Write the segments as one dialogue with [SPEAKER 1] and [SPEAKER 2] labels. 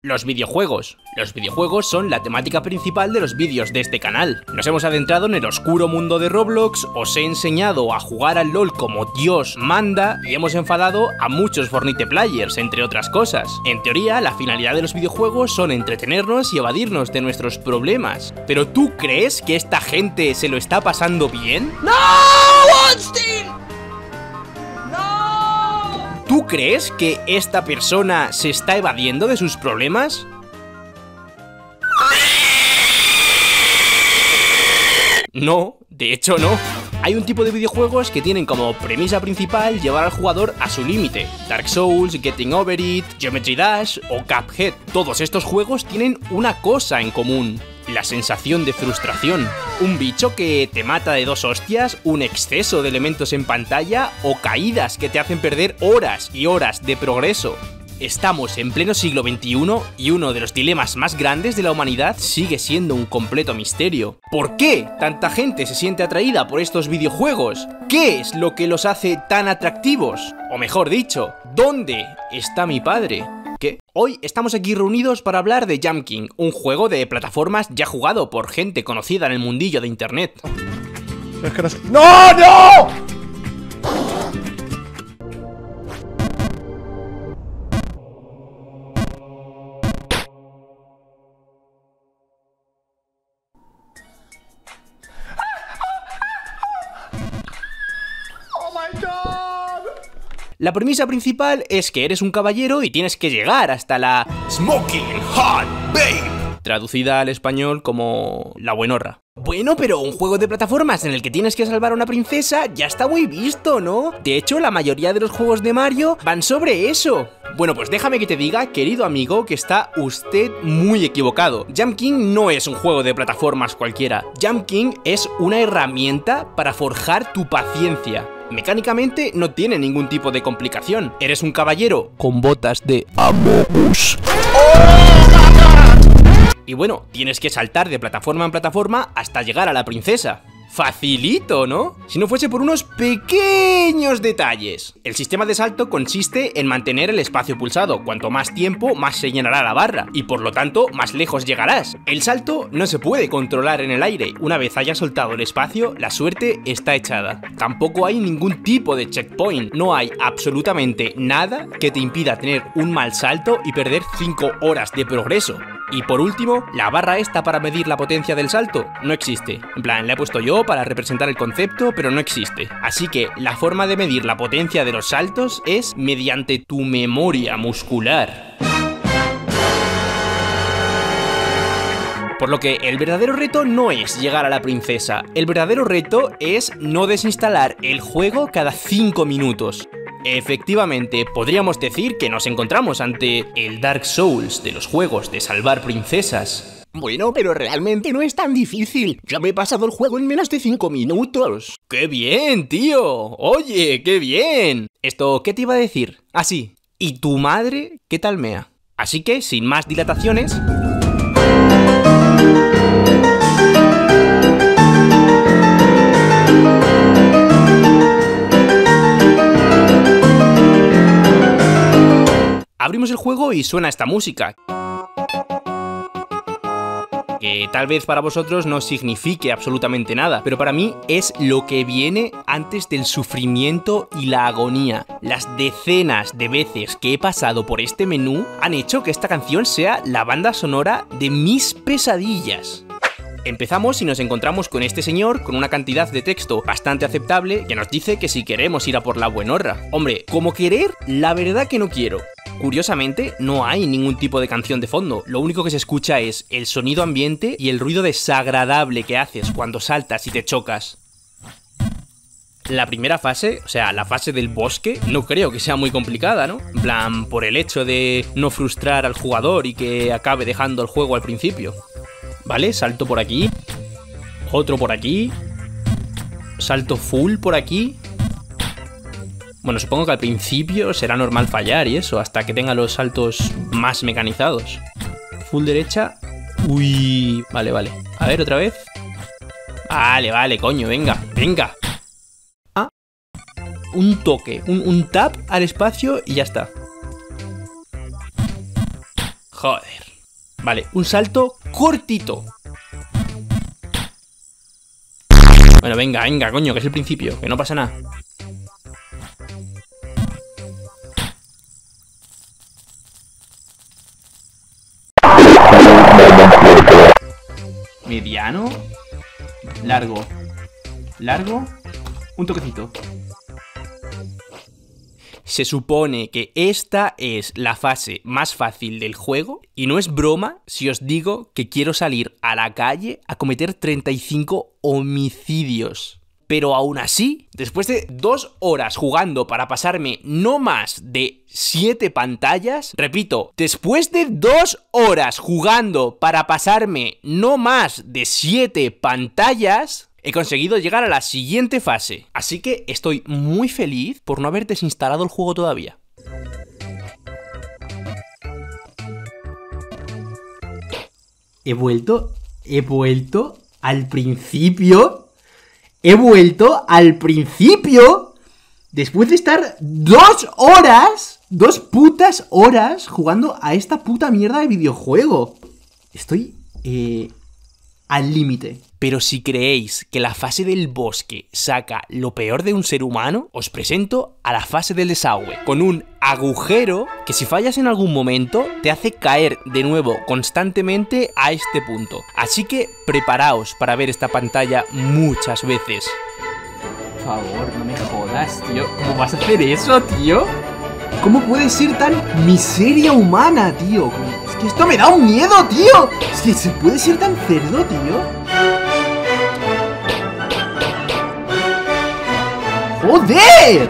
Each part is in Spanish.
[SPEAKER 1] Los videojuegos. Los videojuegos son la temática principal de los vídeos de este canal. Nos hemos adentrado en el oscuro mundo de Roblox, os he enseñado a jugar al LoL como Dios manda y hemos enfadado a muchos Fortnite players, entre otras cosas. En teoría, la finalidad de los videojuegos son entretenernos y evadirnos de nuestros problemas. ¿Pero tú crees que esta gente se lo está pasando bien?
[SPEAKER 2] ¡No, Einstein!
[SPEAKER 1] ¿Tú crees que esta persona se está evadiendo de sus problemas? No, de hecho no. Hay un tipo de videojuegos que tienen como premisa principal llevar al jugador a su límite. Dark Souls, Getting Over It, Geometry Dash o Cuphead. Todos estos juegos tienen una cosa en común: la sensación de frustración. Un bicho que te mata de dos hostias, un exceso de elementos en pantalla o caídas que te hacen perder horas y horas de progreso. Estamos en pleno siglo XXI y uno de los dilemas más grandes de la humanidad sigue siendo un completo misterio. ¿Por qué tanta gente se siente atraída por estos videojuegos? ¿Qué es lo que los hace tan atractivos? O mejor dicho, ¿dónde está mi padre? ¿Qué? Hoy estamos aquí reunidos para hablar de Jump King, un juego de plataformas ya jugado por gente conocida en el mundillo de internet.
[SPEAKER 2] ¡No, no!
[SPEAKER 1] La premisa principal es que eres un caballero y tienes que llegar hasta la Smoking Hot Babe, traducida al español como la buenorra. Bueno, pero un juego de plataformas en el que tienes que salvar a una princesa ya está muy visto, ¿no? De hecho, la mayoría de los juegos de Mario van sobre eso. Bueno, pues déjame que te diga, querido amigo, que está usted muy equivocado. Jump King no es un juego de plataformas cualquiera. Jump King es una herramienta para forjar tu paciencia. Mecánicamente no tiene ningún tipo de complicación. Eres un caballero con botas de Amogus. Y bueno, tienes que saltar de plataforma en plataforma hasta llegar a la princesa. Facilito, ¿no? Si no fuese por unos pequeños detalles. El sistema de salto consiste en mantener el espacio pulsado. Cuanto más tiempo, más se llenará la barra y por lo tanto, más lejos llegarás. El salto no se puede controlar en el aire. Una vez hayas soltado el espacio, la suerte está echada. Tampoco hay ningún tipo de checkpoint. No hay absolutamente nada que te impida tener un mal salto y perder 5 horas de progreso. Y por último, la barra esta para medir la potencia del salto no existe. En plan, la he puesto yo para representar el concepto, pero no existe. Así que la forma de medir la potencia de los saltos es mediante tu memoria muscular. Por lo que el verdadero reto no es llegar a la princesa. El verdadero reto es no desinstalar el juego cada 5 minutos. Efectivamente, podríamos decir que nos encontramos ante el Dark Souls de los juegos de salvar princesas.
[SPEAKER 2] Bueno, pero realmente no es tan difícil. Ya me he pasado el juego en menos de 5 minutos.
[SPEAKER 1] ¡Qué bien, tío! Oye, qué bien. Esto, ¿qué te iba a decir? Ah, sí. ¿Y tu madre qué tal mea? Así que, sin más dilataciones... abrimos el juego y suena esta música. Que tal vez para vosotros no signifique absolutamente nada, pero para mí es lo que viene antes del sufrimiento y la agonía. Las decenas de veces que he pasado por este menú han hecho que esta canción sea la banda sonora de mis pesadillas. Empezamos y nos encontramos con este señor con una cantidad de texto bastante aceptable que nos dice que si queremos ir a por la buenorra. Hombre, como querer, la verdad que no quiero. Curiosamente, no hay ningún tipo de canción de fondo, lo único que se escucha es el sonido ambiente y el ruido desagradable que haces cuando saltas y te chocas. La primera fase, o sea, la fase del bosque, no creo que sea muy complicada, ¿no? En plan, por el hecho de no frustrar al jugador y que acabe dejando el juego al principio. Vale, salto por aquí, otro por aquí, salto full por aquí. Bueno, supongo que al principio será normal fallar y eso, hasta que tenga los saltos más mecanizados. Full derecha. Uy, vale, vale. A ver, otra vez. Vale, vale, coño, venga, venga. Ah, un toque, un tap al espacio y ya está. Joder. Vale, un salto cortito. Bueno, venga, venga, coño, que es el principio, que no pasa nada. Mediano. Largo. Largo. Un toquecito. Se supone que esta es la fase más fácil del juego y no es broma si os digo que quiero salir a la calle a cometer 35 homicidios. Pero aún así, después de 2 horas jugando para pasarme no más de 7 pantallas, repito, después de 2 horas jugando para pasarme no más de 7 pantallas, he conseguido llegar a la siguiente fase. Así que estoy muy feliz por no haber desinstalado el juego todavía. He vuelto al principio. He vuelto al principio. Después de estar 2 horas, 2 putas horas jugando a esta puta mierda de videojuego. Estoy al límite. Pero si creéis que la fase del bosque saca lo peor de un ser humano, os presento a la fase del desagüe, con un agujero que si fallas en algún momento te hace caer de nuevo constantemente a este punto. Así que preparaos para ver esta pantalla muchas veces. Por favor, no me jodas, tío. ¿Cómo vas a hacer eso, tío? ¿Cómo puede ser tan miseria humana, tío? Es que esto me da un miedo, tío. Es que se puede ser tan cerdo, tío. ¡Joder!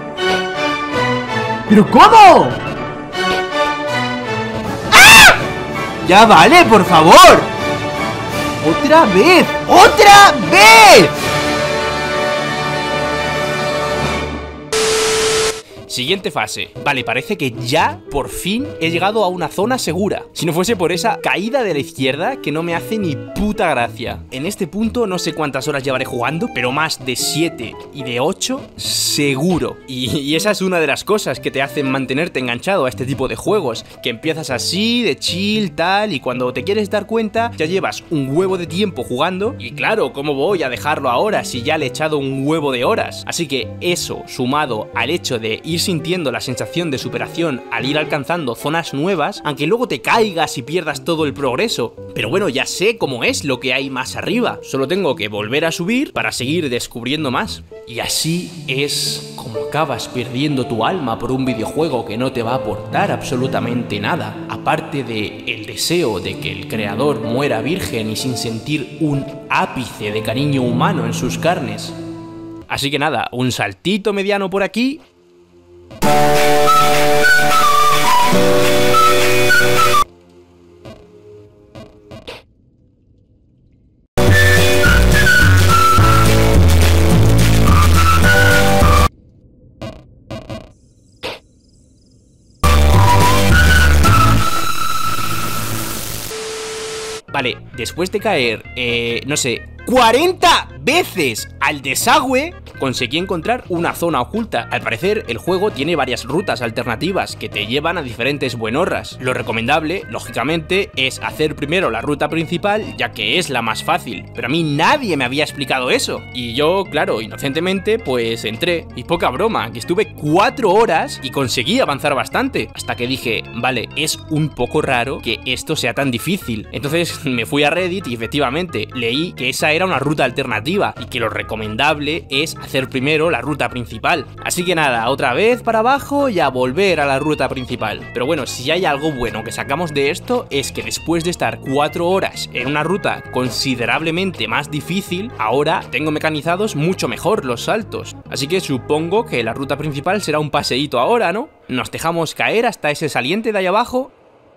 [SPEAKER 1] ¿Pero cómo? ¡Ah! ¡Ya vale, por favor! ¡Otra vez! ¡Otra vez! Siguiente fase. Vale, parece que ya, por fin, he llegado a una zona segura. Si no fuese por esa caída de la izquierda que no me hace ni puta gracia. En este punto no sé cuántas horas llevaré jugando, pero más de 7 y de 8 seguro. Y esa es una de las cosas que te hacen mantenerte enganchado a este tipo de juegos. Que empiezas así, de chill, tal, y cuando te quieres dar cuenta, ya llevas un huevo de tiempo jugando. Y claro, ¿cómo voy a dejarlo ahora si ya le he echado un huevo de horas? Así que eso, sumado al hecho de ir sintiendo la sensación de superación al ir alcanzando zonas nuevas, aunque luego te caigas y pierdas todo el progreso. Pero bueno, ya sé cómo es lo que hay más arriba, solo tengo que volver a subir para seguir descubriendo más. Y así es como acabas perdiendo tu alma por un videojuego que no te va a aportar absolutamente nada, aparte de el deseo de que el creador muera virgen y sin sentir un ápice de cariño humano en sus carnes. Así que nada, un saltito mediano por aquí. Vale, después de caer, no sé, 40 veces al desagüe, conseguí encontrar una zona oculta. Al parecer, el juego tiene varias rutas alternativas que te llevan a diferentes buenorras. Lo recomendable, lógicamente, es hacer primero la ruta principal, ya que es la más fácil. Pero a mí nadie me había explicado eso. Y yo, claro, inocentemente, pues entré. Y poca broma, que estuve 4 horas y conseguí avanzar bastante. Hasta que dije, vale, es un poco raro que esto sea tan difícil. Entonces me fui a Reddit y efectivamente leí que esa era una ruta alternativa y que lo recomendable es hacer primero la ruta principal. Así que nada, otra vez para abajo y a volver a la ruta principal. Pero bueno, si hay algo bueno que sacamos de esto es que después de estar 4 horas en una ruta considerablemente más difícil, ahora tengo mecanizados mucho mejor los saltos. Así que supongo que la ruta principal será un paseíto ahora, ¿no? Nos dejamos caer hasta ese saliente de ahí abajo.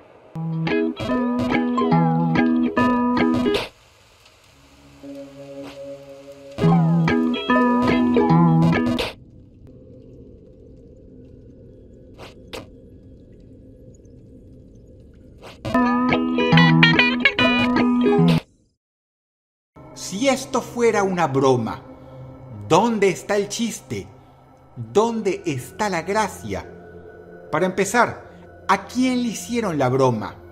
[SPEAKER 3] Si esto fuera una broma, ¿dónde está el chiste? ¿Dónde está la gracia? Para empezar, ¿a quién le hicieron la broma?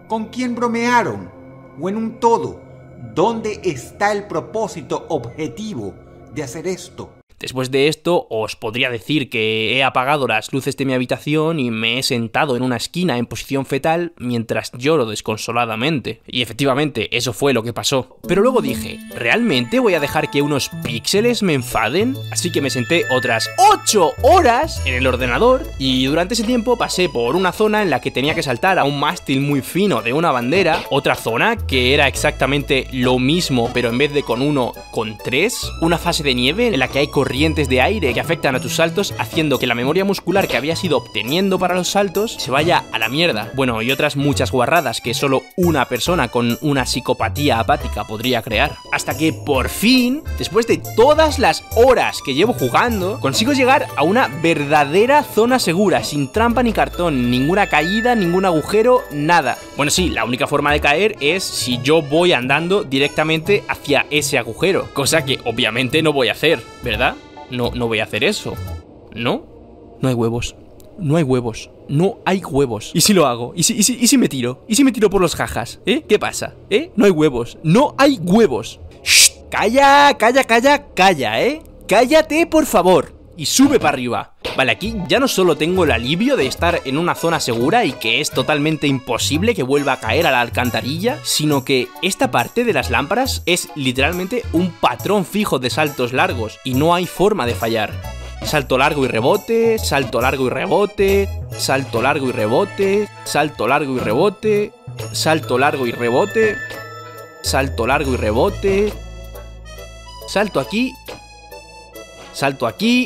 [SPEAKER 3] ¿Con quién bromearon? ¿O en un todo? ¿Dónde está el propósito objetivo de hacer esto?
[SPEAKER 1] Después de esto, os podría decir que he apagado las luces de mi habitación y me he sentado en una esquina en posición fetal mientras lloro desconsoladamente. Y efectivamente, eso fue lo que pasó. Pero luego dije, ¿realmente voy a dejar que unos píxeles me enfaden? Así que me senté otras 8 horas en el ordenador y durante ese tiempo pasé por una zona en la que tenía que saltar a un mástil muy fino de una bandera, otra zona que era exactamente lo mismo pero en vez de con 1, con 3, una fase de nieve en la que hay corrientes de aire que afectan a tus saltos, haciendo que la memoria muscular que habías ido obteniendo para los saltos se vaya a la mierda. Bueno, y otras muchas guarradas que solo una persona con una psicopatía apática podría crear. Hasta que por fin, después de todas las horas que llevo jugando, consigo llegar a una verdadera zona segura, sin trampa ni cartón, ninguna caída, ningún agujero, nada. Bueno, sí, la única forma de caer es si yo voy andando directamente hacia ese agujero, cosa que obviamente no voy a hacer, ¿verdad? No voy a hacer eso. ¿No? No hay huevos. No hay huevos. No hay huevos. ¿Y si lo hago? ¿Y si me tiro? ¿Y si me tiro por los jajas? ¿Qué pasa? No hay huevos. No hay huevos. ¡Shh! Calla, Cállate, por favor. Y sube para arriba. Vale, aquí ya no solo tengo el alivio de estar en una zona segura y que es totalmente imposible que vuelva a caer a la alcantarilla, sino que esta parte de las lámparas es literalmente un patrón fijo de saltos largos y no hay forma de fallar. Salto largo y rebote, salto largo y rebote, salto largo y rebote, salto largo y rebote, salto largo y rebote, salto largo y rebote, salto aquí, salto aquí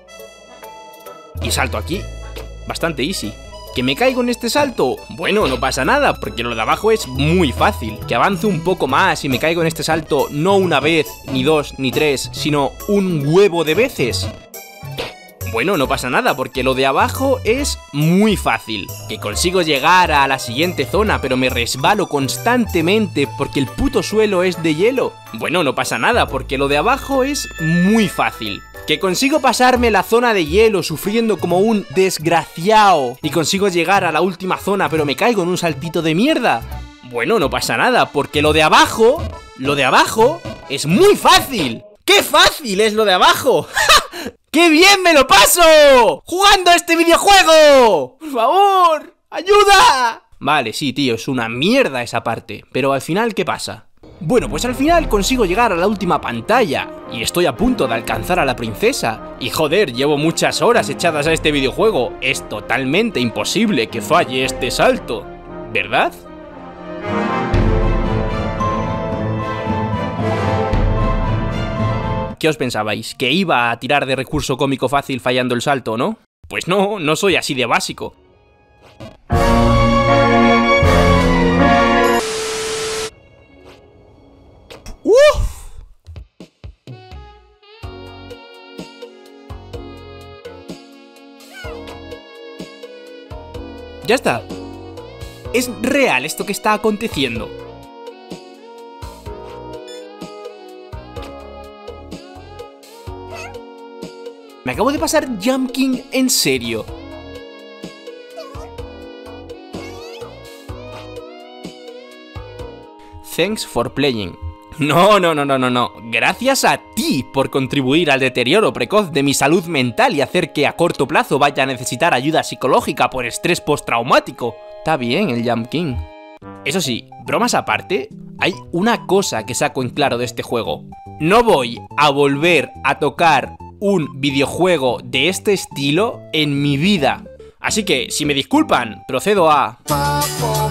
[SPEAKER 1] y salto aquí. Bastante easy. ¿Que me caigo en este salto? Bueno, no pasa nada, porque lo de abajo es muy fácil. Que avance un poco más y me caigo en este salto no una vez, ni 2, ni 3, sino un huevo de veces. Bueno, no pasa nada, porque lo de abajo es muy fácil. Que consigo llegar a la siguiente zona, pero me resbalo constantemente porque el puto suelo es de hielo. Bueno, no pasa nada, porque lo de abajo es muy fácil. Que consigo pasarme la zona de hielo sufriendo como un desgraciado y consigo llegar a la última zona, pero me caigo en un saltito de mierda. Bueno, no pasa nada, porque lo de abajo es muy fácil. ¡Qué fácil es lo de abajo! ¡Qué bien me lo paso! ¡Jugando a este videojuego! ¡Por favor! ¡Ayuda! Vale, sí, tío, es una mierda esa parte. Pero al final, ¿qué pasa? Bueno, pues al final consigo llegar a la última pantalla y estoy a punto de alcanzar a la princesa. Y joder, llevo muchas horas echadas a este videojuego. Es totalmente imposible que falle este salto, ¿verdad? ¿Qué os pensabais? ¿Que iba a tirar de recurso cómico fácil fallando el salto, no? Pues no, no soy así de básico. Ya está. Es real esto que está aconteciendo. Me acabo de pasar Jump King en serio. Thanks for playing. No. Gracias a ti por contribuir al deterioro precoz de mi salud mental y hacer que a corto plazo vaya a necesitar ayuda psicológica por estrés postraumático. Está bien el Jump King. Eso sí, bromas aparte, hay una cosa que saco en claro de este juego. No voy a volver a tocar un videojuego de este estilo en mi vida. Así que, si me disculpan, procedo a...